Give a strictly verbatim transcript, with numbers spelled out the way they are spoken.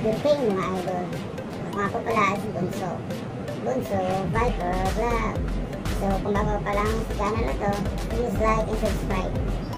good thing mga idol. Ako nga po pala si Bunso. Bunso, Viper, Vlog. So kung bago pa lang sa channel na to, please like and subscribe.